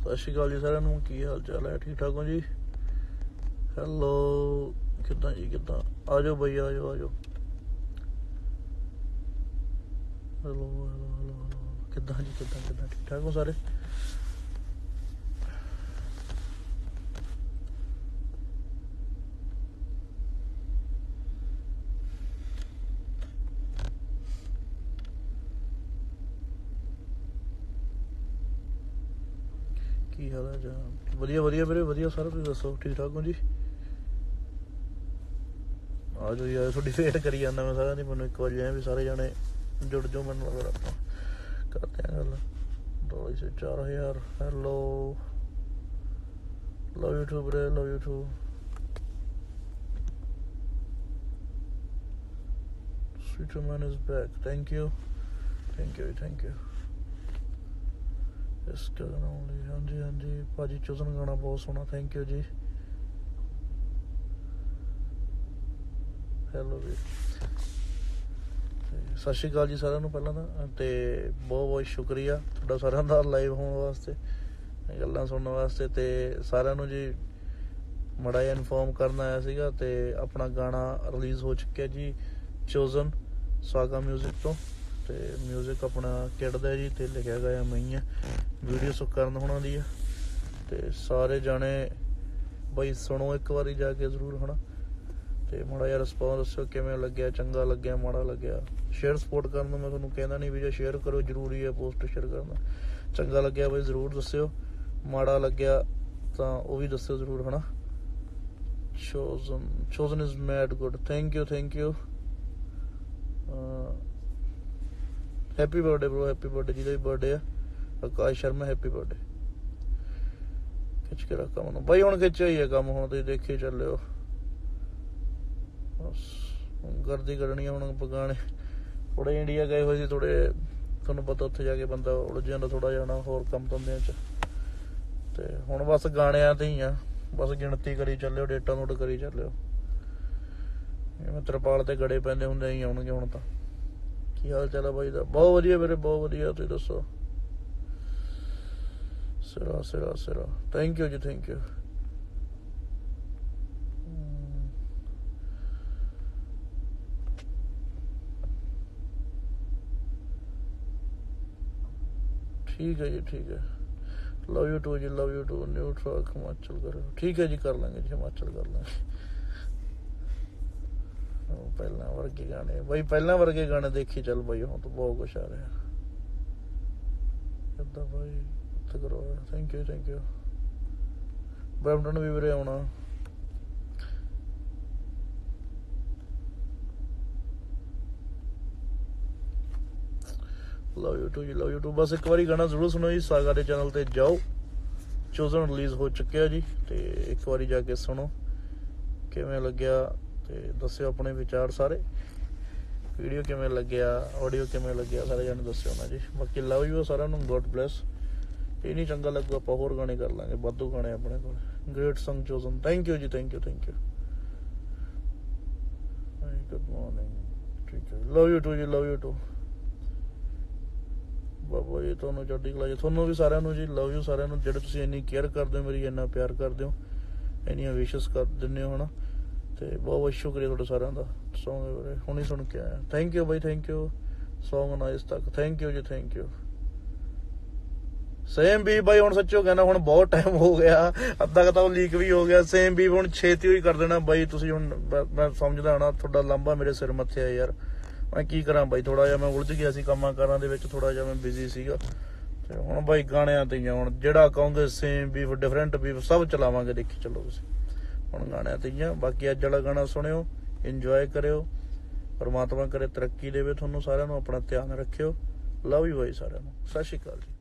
सत श्री अकाल जी सारिਆਂ ਨੂੰ ਕੀ हाल चाल है ठीक ठाक हो जी हेलो किदा जी किदा आ जाओ भाई आ जाओ हेलो हेलो हेलो हेलो किदा जी किदा ठीक ठाक हो सारे की हाल है जहाँ वधिया वधिया मेरे वधिया सारा तुम दसो ठीक ठाक हो जी आ जाओ यार थोड़ी वेट करी जाना मैं सारा नहीं मैं एक बार भी सारे जाने जुड़ जाओ मैं फिर आप करते हैं गल 2 से 4000 hello love you too bro love you too sweet man is back thank you thank you हाँ जी हाँ जी भाजी चोजन गाना बहुत सोहना थैंक यू जी हेलो जी सत श्री अकाल जी सारिਆਂ ਨੂੰ ਪਹਿਲਾਂ ਤਾਂ ਤੇ ਬਹੁਤ ਬਹੁਤ ਸ਼ੁਕਰੀਆ ਤੁਹਾਡਾ ਸਾਰਿਆਂ ਦਾ ਲਾਈਵ ਹੋਣ ਵਾਸਤੇ ਗੱਲਾਂ ਸੁਣਨ ਵਾਸਤੇ ਤੇ ਸਾਰਿਆਂ ਨੂੰ ਜੀ ਮੜਾ ਜਿਹਾ ਇਨਫੋਰਮ ਕਰਨ ਆਇਆ ਸੀਗਾ ਤੇ ਆਪਣਾ ਗਾਣਾ ਰਿਲੀਜ਼ ਹੋ ਚੁੱਕਿਆ ਜੀ ਚੋਜ਼ਨ ਸਾਗਾ ਮਿਊਜ਼ਿਕ ਤੋਂ ਤੇ ਮਿਊਜ਼ਿਕ ਆਪਣਾ ਕਿਡਦਾ ਜੀ ਤੇ ਲਿਖਿਆ ਗਿਆ ਮੈਂ ਹੀ ਆ ਵੀਡੀਓ ਸੁਕਰਨ ਹੋਣਾ ਦੀ ਆ ਤੇ ਸਾਰੇ ਜਾਣੇ ਬਈ ਸੁਣੋ ਇੱਕ ਵਾਰੀ ਜਾ ਕੇ ਜ਼ਰੂਰ ਹਨਾ ਤੇ ਮਾੜਾ ਜਿਹਾ ਰਿਸਪੌਂਸ ਦੱਸਿਓ ਕਿਵੇਂ ਲੱਗਿਆ ਚੰਗਾ ਲੱਗਿਆ ਮਾੜਾ ਲੱਗਿਆ ਸ਼ੇਅਰ ਸਪੋਰਟ ਕਰਨ ਨੂੰ ਮੈਂ ਤੁਹਾਨੂੰ ਕਹਿੰਦਾ ਨਹੀਂ ਵੀ ਜੇ ਸ਼ੇਅਰ ਕਰੋ ਜ਼ਰੂਰੀ ਹੈ ਪੋਸਟ ਸ਼ੇਅਰ ਕਰਨਾ ਚੰਗਾ ਲੱਗਿਆ ਬਈ ਜ਼ਰੂਰ ਦੱਸਿਓ ਮਾੜਾ ਲੱਗਿਆ ਤਾਂ ਉਹ ਵੀ ਦੱਸਿਓ ਜ਼ਰੂਰ ਹਨਾ chosen is mad good thank you happy birthday bro happy birthday जी बर्थडे है आकाश शर्मा हैप्पी बर्थडे खिच के रखा मैं भाई हुण खिंचा ही है कम हुण तुसीं देखी चलिओ बस गर्दी कड्ढनी हुण पकाने थोड़े इंडिया गए हुए सी थोड़े तुहानूं पता उत्थे जाके बंदा उलझ जांदा थोड़ा जाना होर काम धंदियां च ते हुण बस गाणियां ते ही आ बस गिणती करी चलिओ डेटा नोट करी चलिओ जिवें तरपाल ते गड़े पैंदे हुंदे ही आउणगे हुण तां की हाल चाल है भाई दा बहुत वधिया मेरे बहुत वधिया तुसीं दसो सिरा थैंक यू जी थैंक यू ठीक है जी ठीक है love you too new track Himachal करो ठीक है जी कर लेंगे जी हिमाचल कर लेंगे पहला वर्गे गाने भाई पहला वर्गे गाने देखी चल भाई हूँ तो बहुत कुछ आ रहा है भाई करो थैंक यू ब्रैम्पटन भी वीरे आना लव यू टू बस एक बार गाना जरूर सुनो जी सागा दे चैनल ते जाओ चोजन रिलीज हो चुके जी ते एक बार जाके सुनो किवें लग्या ते दस्सिओ अपने विचार सारे वीडियो किवें लग्या ऑडियो किवें लग्या सारे जाने दस्सिओ ना जी बाकी लव यू सारिਆਂ ਨੂੰ गॉड ब्लैस ये नहीं चंगा लगू आप होर गाने कर लांगे वाधू गाने अपने को great song chosen thank you जी थैंक यू गुड मॉर्निंग ठीक है लव यू टू बाबा जी ਤੁਹਾਨੂੰ ਚੜ੍ਹਦੀ ਕਲਾ ਜੀ ਤੁਹਾਨੂੰ ਵੀ ਸਾਰਿਆਂ ਨੂੰ ਜੀ ਲਵ ਯੂ ਸਾਰਿਆਂ ਨੂੰ ਜਿਹੜੇ ਤੁਸੀਂ ਇੰਨੀ ਕੇਅਰ ਕਰਦੇ ਹੋ ਮੇਰੀ ਇੰਨਾ ਪਿਆਰ ਕਰਦੇ ਹੋ ਇੰਨੀਆਂ ਵਿਸ਼ਸ ਕਰ ਦਿੰਦੇ ਹੋ ਹਨਾ ਤੇ ਬਹੁਤ ਬਹੁਤ ਸ਼ੁਕਰੀਆ ਤੁਹਾਡਾ ਸਾਰਿਆਂ ਦਾ ਸੌਂਗ ਹੁਣੀ ਸੁਣ ਕੇ ਆਇਆ ਥੈਂਕ ਯੂ ਬਾਈ ਥੈਂਕ ਯੂ ਸੌਂਗ ਨਾਈਸ ਤੱਕ ਥੈਂਕ ਯੂ ਜੀ ਥੈਂਕ ਯੂ ਸੇਮ ਵੀ ਬਾਈ ਹੁਣ ਸੱਚੋ ਕਹਿੰਦਾ ਹੁਣ ਬਹੁਤ ਟਾਈਮ ਹੋ ਗਿਆ ਅੱਧਾ ਕੁ ਤਾਂ ਉਹ ਲੀਕ ਵੀ ਹੋ ਗਿਆ ਸੇਮ ਵੀ ਹੁਣ ਛੇਤੀ ਹੀ ਕਰ ਦੇਣਾ ਬਾਈ ਤੁਸੀਂ ਹੁਣ ਮੈਂ ਸਮਝਦਾ ਹਣਾ ਤੁਹਾਡਾ ਲਾਂਭਾ ਮੇਰੇ ਸਿਰ ਮੱਥੇ ਆ ਯਾਰ ਮੈਂ ਕੀ ਕਰਾਂ ਬਾਈ ਥੋੜਾ ਜਿਹਾ ਮੈਂ ਉਲਝ ਗਿਆ ਸੀ ਕੰਮਾਂ ਕਾਰਾਂ ਦੇ ਵਿੱਚ ਥੋੜਾ ਜਿਹਾ ਮੈਂ ਬਿਜ਼ੀ ਸੀਗਾ ਤੇ ਹੁਣ ਬਾਈ ਗਾਣਿਆਂ ਤੇ ਹੀ ਹੁਣ ਜਿਹੜਾ ਕਹੋਗੇ ਸੇਮ ਵੀ ਡਿਫਰੈਂਟ ਵੀ ਸਭ ਚਲਾਵਾਂਗੇ ਦੇਖੀ ਚੱਲੋ ਤੁਸੀਂ ਹੁਣ ਗਾਣਿਆਂ ਤੇ ਹੀ ਆ ਬਾਕੀ ਅੱਜ ਵਾਲਾ ਗਾਣਾ ਸੁਣਿਓ ਇੰਜੋਏ ਕਰਿਓ ਪਰਮਾਤਮਾ ਕਰੇ ਤਰੱਕੀ ਦੇਵੇ ਤੁਹਾਨੂੰ ਸਾਰਿਆਂ ਨੂੰ ਆਪਣਾ ਧਿਆਨ ਰੱਖਿਓ ਲਵ ਯੂ ਬਾਈ ਸਾਰਿਆਂ ਨੂੰ ਸਤਿ ਸ਼੍ਰੀ ਅਕਾਲ ਜੀ